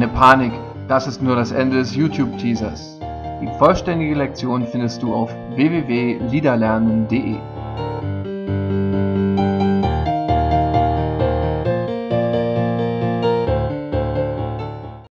Keine Panik, das ist nur das Ende des YouTube-Teasers. Die vollständige Lektion findest du auf www.liederlernen.de.